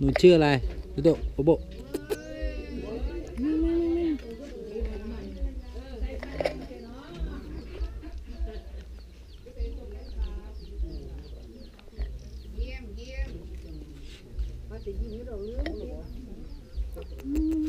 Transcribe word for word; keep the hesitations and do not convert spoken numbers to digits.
นูชื่ออะไรดูโตโบโบเยี่ยมเยี่ยมมาจะยิงเราเรื่อง